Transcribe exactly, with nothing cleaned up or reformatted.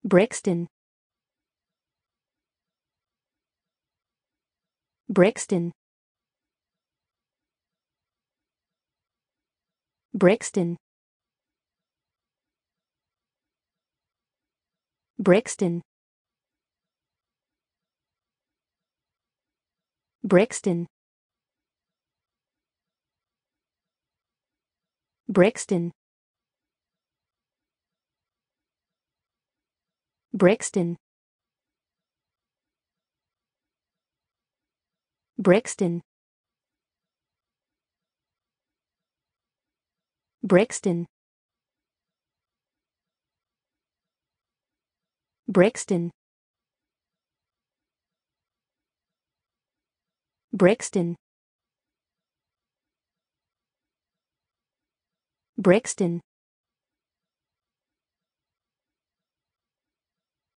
Brixton, Brixton, Brixton, Brixton, Brixton, Brixton, Brixton, Brixton, Brixton, Brixton, Brixton, Brixton,